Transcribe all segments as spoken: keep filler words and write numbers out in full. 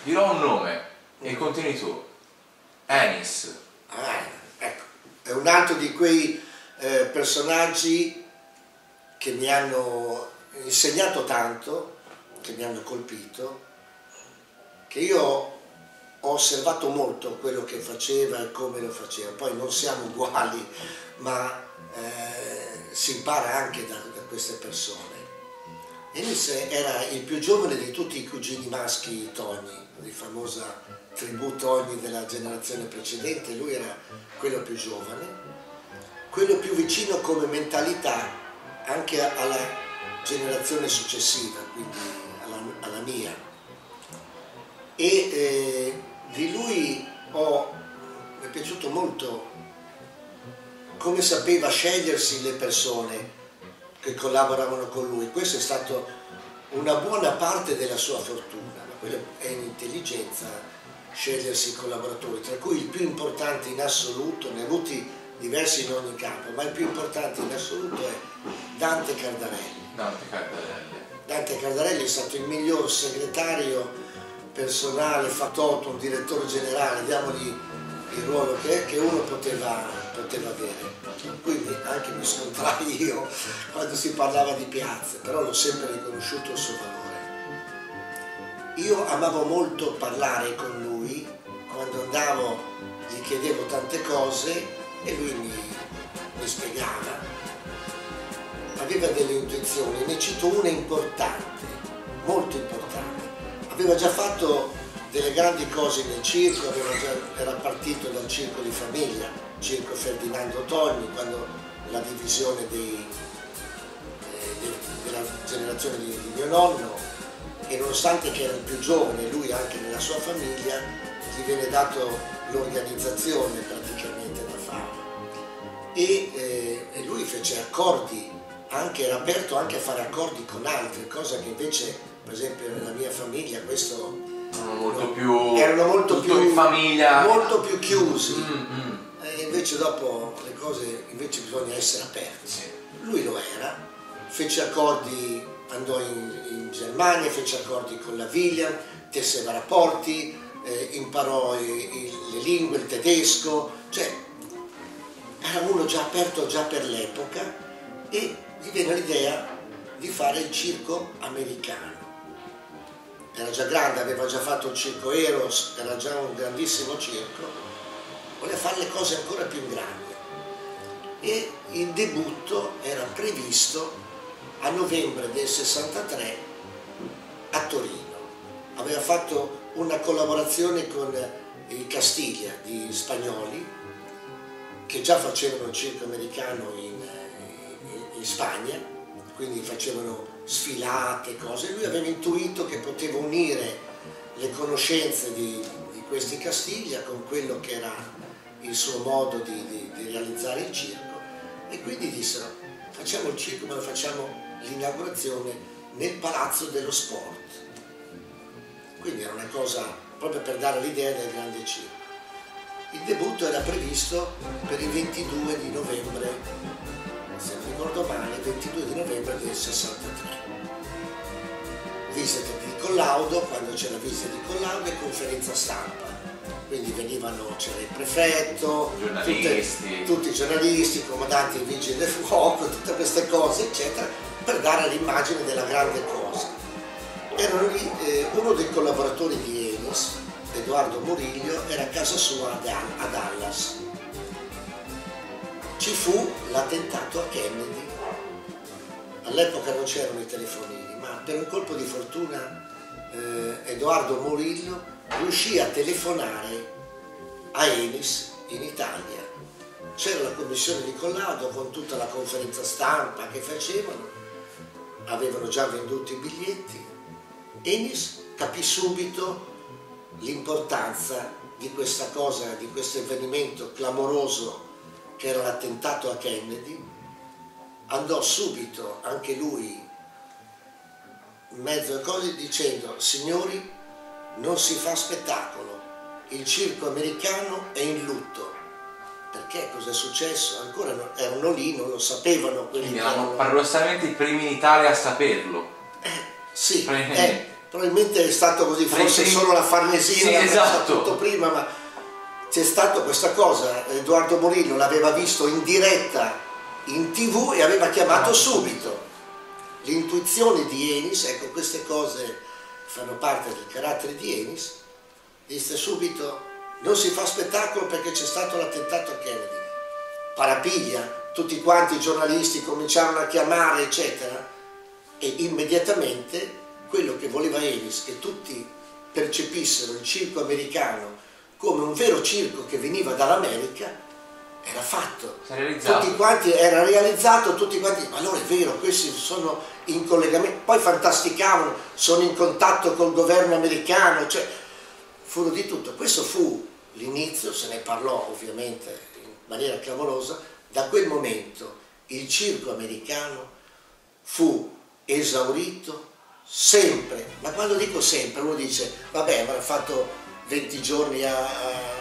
dirò un nome e mm. continui tu. Ennis. Ah, ecco, è un altro di quei eh, personaggi che mi hanno insegnato tanto, che mi hanno colpito, che io ho osservato molto quello che faceva e come lo faceva. Poi non siamo uguali, ma eh, si impara anche da, da queste persone. Ennis era il più giovane di tutti i cugini maschi Togni, di famosa tribù Togni della generazione precedente. Lui era quello più giovane, quello più vicino come mentalità anche alla generazione successiva, quindi alla, alla mia. E eh, di lui ho, mi è piaciuto molto come sapeva scegliersi le persone che collaboravano con lui. Questa è stata una buona parte della sua fortuna, ma quella è un'intelligenza, scegliersi i collaboratori, tra cui il più importante in assoluto, ne ha avuti diversi in ogni campo, ma il più importante in assoluto è Dante Cardarelli. Dante Cardarelli. Dante Cardarelli è stato il miglior segretario personale, factotum, direttore generale, diamogli il ruolo che, è, che uno poteva, poteva avere. Quindi anche mi scontrai io quando si parlava di piazze, però l'ho sempre riconosciuto il suo valore. Io amavo molto parlare con lui, quando andavo gli chiedevo tante cose e lui mi, mi spiegava. Aveva delle intuizioni, ne cito una importante, molto importante. Aveva già fatto delle grandi cose nel circo, aveva già, era partito dal circo di famiglia, circo Ferdinando Togni, quando la divisione dei, eh, de, della generazione di, di mio nonno, e nonostante che era il più giovane, lui anche nella sua famiglia, gli viene dato l'organizzazione praticamente da fare. E, eh, e lui fece accordi, anche, era aperto anche a fare accordi con altri, cosa che invece, per esempio, nella mia famiglia questo erano molto più, erano molto più in famiglia, molto più chiusi. Mm-hmm. E invece dopo le cose, invece bisogna essere aperti. Sì. Lui lo era, fece accordi, andò in, in Germania, fece accordi con la William, tesseva rapporti, eh, imparò i, i, le lingue, il tedesco, cioè era uno già aperto già per l'epoca, e gli venne l'idea di fare il circo americano. Era già grande, aveva già fatto il circo Eros, era già un grandissimo circo, voleva fare le cose ancora più grandi. E il debutto era previsto a novembre del sessantatré a Torino. Aveva fatto una collaborazione con i Castiglia di Spagnoli, che già facevano il circo americano in, in, in Spagna, quindi facevano sfilate, cose. Lui aveva intuito che poteva unire le conoscenze di, di questi Castiglia con quello che era il suo modo di, di, di realizzare il circo, e quindi dissero: facciamo il circo, ma lo facciamo l'inaugurazione nel Palazzo dello Sport. Quindi era una cosa proprio per dare l'idea del grande circo. Il debutto era previsto per il ventidue di novembre, se non ricordo male, il ventidue di novembre del sessantatré. Visita di collaudo, quando c'era visita di collaudo, e conferenza stampa. Quindi venivano, c'era il prefetto, giornalisti. Tutte, tutti i giornalisti, i comandanti dei vigili del fuoco, tutte queste cose, eccetera, per dare l'immagine della grande cosa. Erano lì, eh, uno dei collaboratori di Ennis, Edoardo Murillo, era a casa sua a Dallas. Ci fu l'attentato a Kennedy. All'epoca non c'erano i telefonini, ma per un colpo di fortuna eh, Edoardo Murillo riuscì a telefonare a Ennis in Italia. C'era la commissione di collaudo con tutta la conferenza stampa che facevano, avevano già venduto i biglietti. Ennis capì subito l'importanza di questa cosa, di questo avvenimento clamoroso che era l'attentato a Kennedy. Andò subito anche lui in mezzo a cose dicendo: signori, non si fa spettacolo, il circo americano è in lutto. Perché? Cosa è successo? Ancora erano lì, non lo sapevano quelli. Quindi erano paradossalmente i primi in Italia a saperlo. Eh, sì, eh, probabilmente è stato così, forse Presi... solo la Farnesina, sì, esatto. tutto prima, ma c'è stata questa cosa, Edoardo Morillo l'aveva visto in diretta in tv e aveva chiamato subito. L'intuizione di Enis, ecco, queste cose fanno parte del carattere di Enis, disse subito: non si fa spettacolo perché c'è stato l'attentato a Kennedy. Parapiglia, tutti quanti i giornalisti cominciarono a chiamare, eccetera, e immediatamente quello che voleva Enis, che tutti percepissero il circo americano come un vero circo che veniva dall'America, era fatto. Tutti quanti, era realizzato, tutti quanti, ma allora è vero, questi sono in collegamento, poi fantasticavano, sono in contatto col governo americano, cioè furono di tutto. Questo fu l'inizio, se ne parlò ovviamente in maniera clamorosa. Da quel momento il circo americano fu esaurito sempre, ma quando dico sempre uno dice vabbè, avrà fatto venti giorni a, a,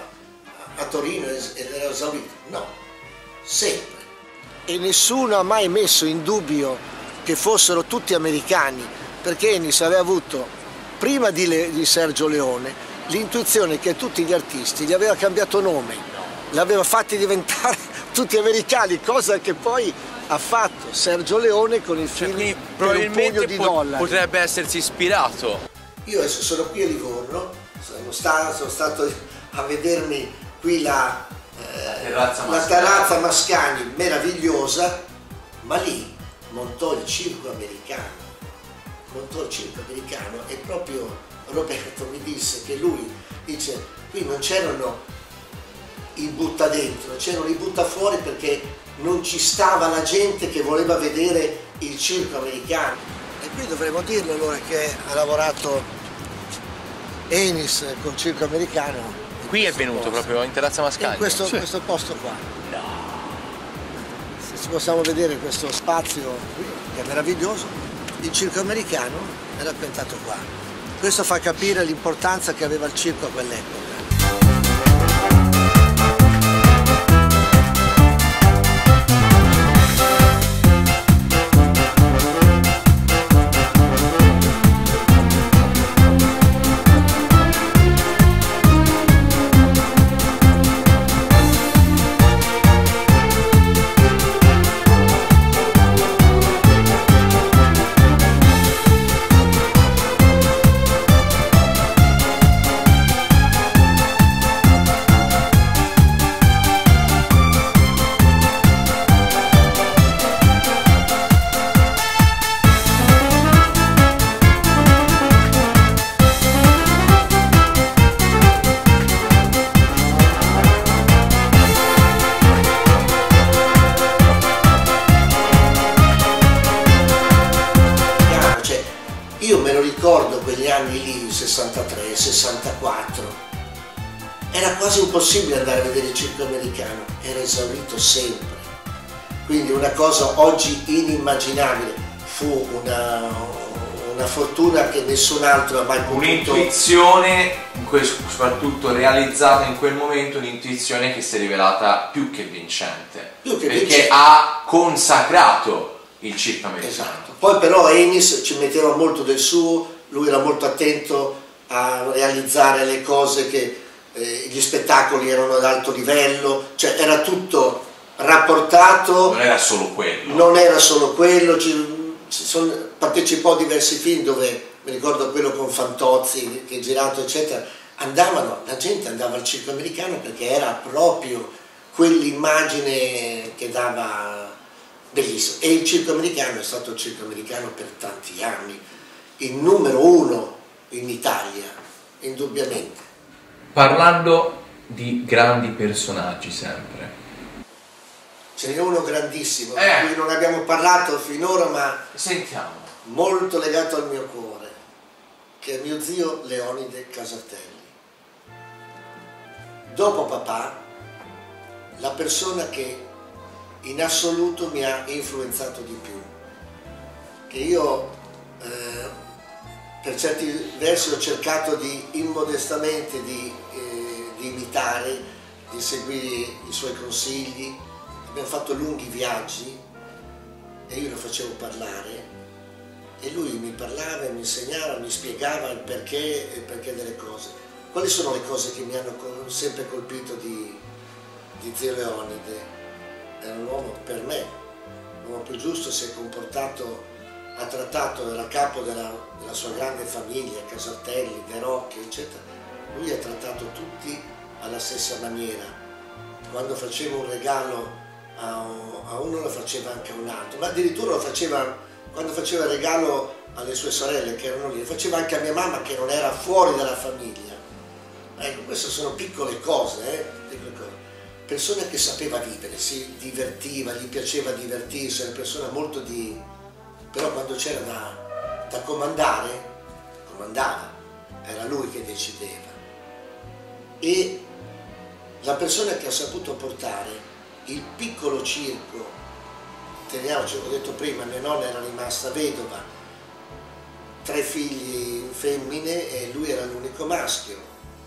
a Torino ed era esaurito. No, sempre. E nessuno ha mai messo in dubbio che fossero tutti americani, perché Enis aveva avuto, prima di, Le, di Sergio Leone, l'intuizione che tutti gli artisti gli aveva cambiato nome, l'aveva fatti diventare tutti americani, cosa che poi ha fatto Sergio Leone con il film cioè, per un pugno di dollari. Potrebbe essersi ispirato. Io adesso sono qui a Livorno, sono stato, sono stato a vedermi qui la, eh, la, terrazza, la terrazza Mascagni, meravigliosa, ma lì montò il circo americano, montò il circo americano e proprio Roberto mi disse che lui, dice, qui non c'erano i butta dentro, c'erano i butta fuori perché non ci stava la gente che voleva vedere il circo americano. E qui dovremmo dirlo allora che ha lavorato Enis col circo americano. Qui è venuto posto. Proprio in terrazza Mascagni? In questo, sì. questo posto qua. No. Se ci possiamo vedere questo spazio qui, che è meraviglioso, il circo americano era piantato qua. Questo fa capire l'importanza che aveva il circo a quell'epoca. Io me lo ricordo quegli anni lì, sessantatré, sessantaquattro, era quasi impossibile andare a vedere il circo americano, era esaurito sempre. Quindi una cosa oggi inimmaginabile, fu una, una fortuna che nessun altro ha mai potuto... Un'intuizione, soprattutto realizzata in quel momento, un'intuizione che si è rivelata più che vincente, più che perché vincente. Ha consacrato il circo americano. Esatto. Poi però Enis ci metteva molto del suo, lui era molto attento a realizzare le cose, che eh, gli spettacoli erano ad alto livello, cioè era tutto rapportato. Non era solo quello. Non era solo quello, ci, ci sono, partecipò a diversi film dove, mi ricordo quello con Fantozzi che è girato eccetera, andavano, la gente andava al circo americano perché era proprio quell'immagine che dava... Bellissimo. E il circo americano è stato il circo americano per tanti anni, il numero uno in Italia, indubbiamente. Parlando di grandi personaggi sempre. Ce n'è uno grandissimo, eh. di cui non abbiamo parlato finora, ma sentiamo, molto legato al mio cuore, che è mio zio Leonide Casartelli. Dopo papà, la persona che in assoluto mi ha influenzato di più, che io eh, per certi versi ho cercato di immodestamente di, eh, di imitare, di seguire i suoi consigli. Abbiamo fatto lunghi viaggi e io lo facevo parlare e lui mi parlava, mi insegnava, mi spiegava il perché, il perché delle cose. Quali sono le cose che mi hanno sempre colpito di, di zio Leonide? Era un uomo, per me, l'uomo più giusto, si è comportato, ha trattato, era capo della, della sua grande famiglia, Casartelli, De Rocchi, eccetera. Lui ha trattato tutti alla stessa maniera. Quando faceva un regalo a, a uno lo faceva anche a un altro, ma addirittura lo faceva, quando faceva il regalo alle sue sorelle che erano lì, lo faceva anche a mia mamma che non era fuori dalla famiglia. Ecco, queste sono piccole cose, eh? Piccole cose. Persona che sapeva vivere, si divertiva, gli piaceva divertirsi, era una persona molto di... però quando c'era da, da comandare, comandava, era lui che decideva. E la persona che ha saputo portare il piccolo circo, teniamoci, ho detto prima, mia nonna era rimasta vedova, tre figli femmine e lui era l'unico maschio.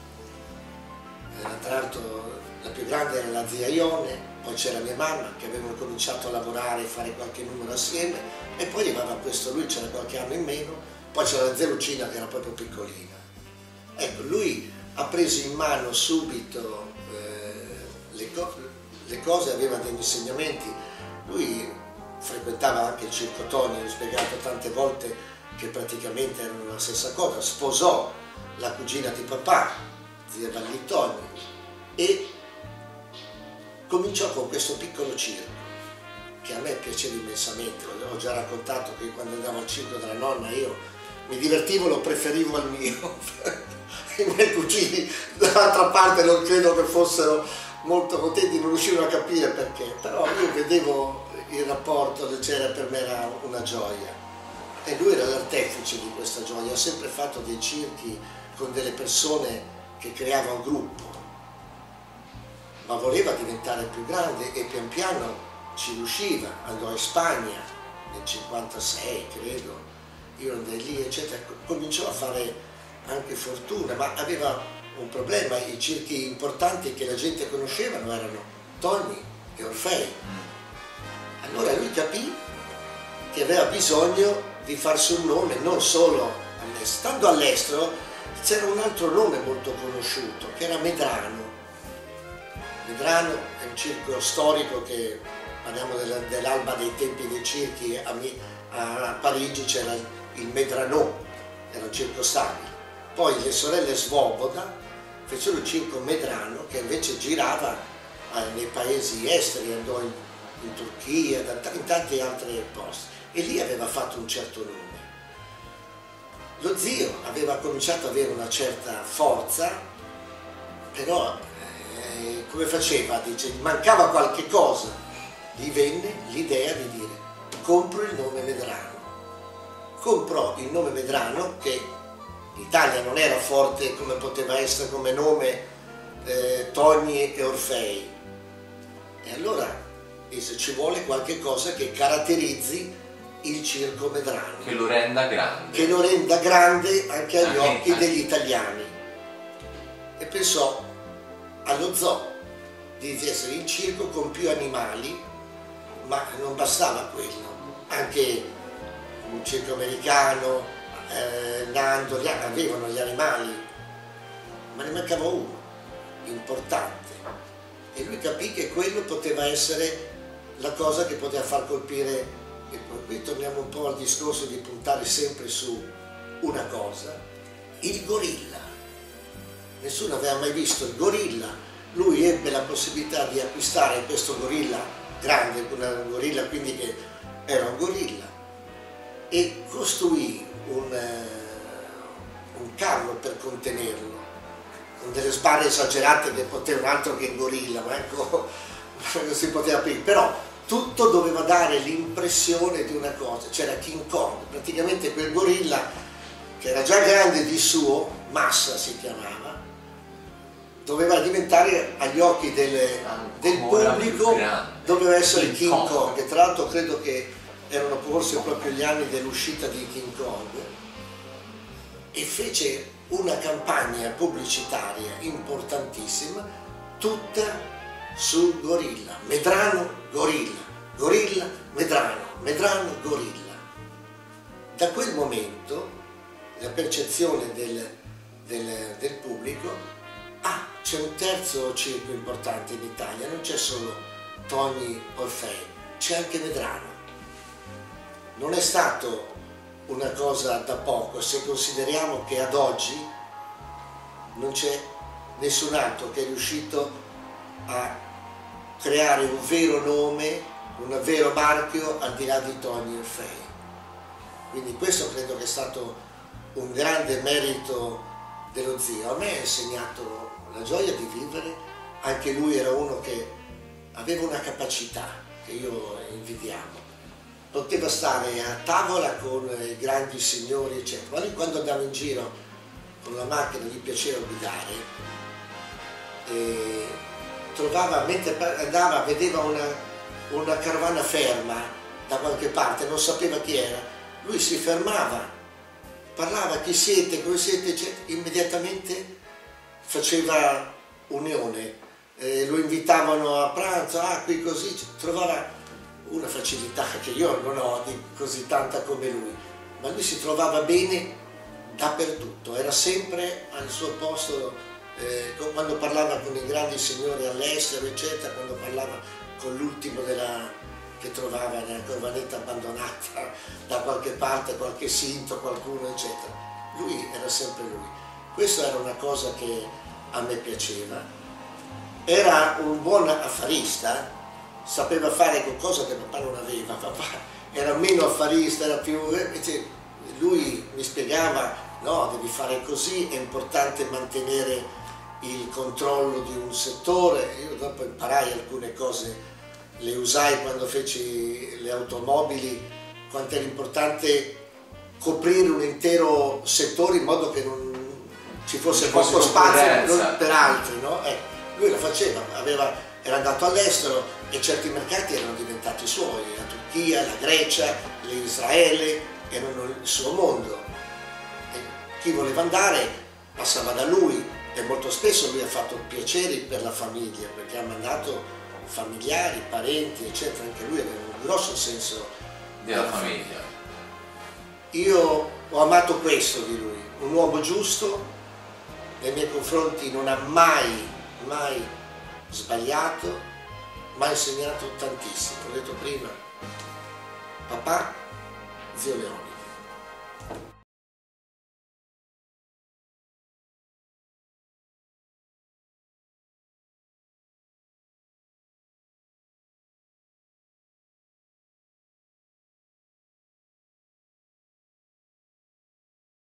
Era, tra l'altro la più grande era la zia Ione, poi c'era mia mamma che avevano cominciato a lavorare e fare qualche numero assieme e poi arrivava questo, lui c'era qualche anno in meno, poi c'era la zia Lucina che era proprio piccolina. Ecco, lui ha preso in mano subito eh, le, co le cose, aveva degli insegnamenti, lui frequentava anche il Circo Toni, ho spiegato tante volte che praticamente erano la stessa cosa, sposò la cugina di papà, zia Vallitoni, e cominciò con questo piccolo circo che a me piaceva immensamente. Ho già raccontato che quando andavo al circo della nonna io mi divertivo, lo preferivo al mio. I miei cugini dall'altra parte non credo che fossero molto contenti, non riuscivano a capire perché, però io vedevo il rapporto, c'era, per me era una gioia e lui era l'artefice di questa gioia, ha sempre fatto dei circhi con delle persone che creavano gruppo, ma voleva diventare più grande e pian piano ci riusciva. Andò in Spagna nel cinquantasei credo, io andai lì eccetera, cominciò a fare anche fortuna, ma aveva un problema, i circhi importanti che la gente conoscevano erano Toni e Orfei. Allora lui capì che aveva bisogno di farsi un nome non solo all'estero. Stando all'estero c'era un altro nome molto conosciuto che era Medrano. Medrano è un circo storico che, parliamo dell'alba dei tempi dei circhi, a, a Parigi c'era il Medrano, era un circo stabile. Poi le sorelle Svoboda fecero il circo Medrano che invece girava nei paesi esteri, andò in, in Turchia, in tanti altri posti e lì aveva fatto un certo nome. Lo zio aveva cominciato ad avere una certa forza, però eh, come faceva? Dice, mancava qualche cosa, gli venne l'idea di dire compro il nome Medrano. Comprò il nome Medrano che in Italia non era forte come poteva essere come nome eh, Toni e Orfei. E allora disse ci vuole qualche cosa che caratterizzi il circo Medrano. Che lo renda grande. Che lo renda grande anche agli anche occhi degli italiani. E pensò allo zoo, di essere il circo con più animali, ma non bastava quello. Anche un circo americano, Eh, Nando, gli, avevano gli animali, ma ne mancava uno, importante, e lui capì che quello poteva essere la cosa che poteva far colpire, e poi qui torniamo un po' al discorso di puntare sempre su una cosa, il gorilla. Nessuno aveva mai visto il gorilla, lui ebbe la possibilità di acquistare questo gorilla grande, un gorilla quindi che era un gorilla, e costruì Un, uh, un carro per contenerlo, con delle sbarre esagerate che potevano altro che il gorilla, ma ecco, non si poteva aprire, però tutto doveva dare l'impressione di una cosa, c'era King Kong, praticamente quel gorilla che era già grande di suo, Massa si chiamava, doveva diventare agli occhi delle, del pubblico, doveva essere King Kong, Kong, che tra l'altro credo che erano forse proprio gli anni dell'uscita di King Kong, e fece una campagna pubblicitaria importantissima tutta sul gorilla, Medrano gorilla, gorilla Medrano, Medrano gorilla. da quel momento la percezione del, del, del pubblico, ah, c'è un terzo circo importante in Italia, non c'è solo Tony Orfei, c'è anche Medrano. Non è stato una cosa da poco, se consideriamo che ad oggi non c'è nessun altro che è riuscito a creare un vero nome, un vero marchio al di là di Tony Orfei. Quindi questo credo che è stato un grande merito dello zio. A me ha insegnato la gioia di vivere, anche lui era uno che aveva una capacità che io invidiavo. Poteva stare a tavola con i grandi signori, eccetera, ma lui quando andava in giro con la macchina gli piaceva guidare, e trovava, mentre andava, vedeva una, una carovana ferma da qualche parte, non sapeva chi era, lui si fermava, parlava chi siete, come siete, eccetera, immediatamente faceva unione, eh, lo invitavano a pranzo, ah qui così, trovava una facilità che io non ho di così tanta come lui, ma lui si trovava bene dappertutto, era sempre al suo posto, eh, quando parlava con i grandi signori all'estero, eccetera, quando parlava con l'ultimo che trovava nella corvanetta abbandonata da qualche parte, qualche sinto, qualcuno, eccetera. Lui era sempre lui. Questa era una cosa che a me piaceva. Era un buon affarista, sapeva fare qualcosa che papà non aveva, papà era meno affarista, era più... Lui mi spiegava, no, devi fare così, è importante mantenere il controllo di un settore. Io dopo imparai alcune cose, le usai quando feci le automobili, quanto era importante coprire un intero settore in modo che non ci fosse poco spazio per altri, no? Eh, lui lo faceva, aveva, era andato all'estero, e certi mercati erano diventati suoi, la Turchia, la Grecia, l'Israele, erano il suo mondo. E chi voleva andare passava da lui, e molto spesso lui ha fatto piaceri per la famiglia, perché ha mandato familiari, parenti, eccetera, anche lui aveva un grosso senso della famiglia. Io ho amato questo di lui, un uomo giusto, nei miei confronti non ha mai, mai sbagliato, mi ha insegnato tantissimo, ho detto prima, papà, zio Leone.